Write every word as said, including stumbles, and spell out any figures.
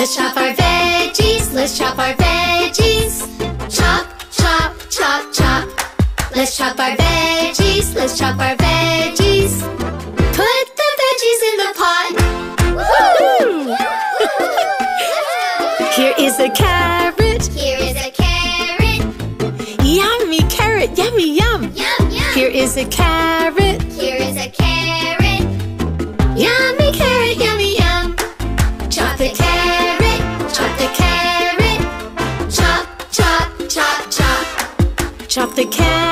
Let's chop our veggies, let's chop our veggies. Chop, chop, chop, chop. Let's chop our veggies, let's chop our veggies. Put the veggies in the pot. Woo! Here is a carrot. Here is a carrot. Yummy carrot, yummy yum. Yum, yum. Here is a carrot. Here is a carrot. Yummy carrot, yummy yum. Chop the carrot, chop the carrot. Chop, chop, chop, chop. Chop the carrot.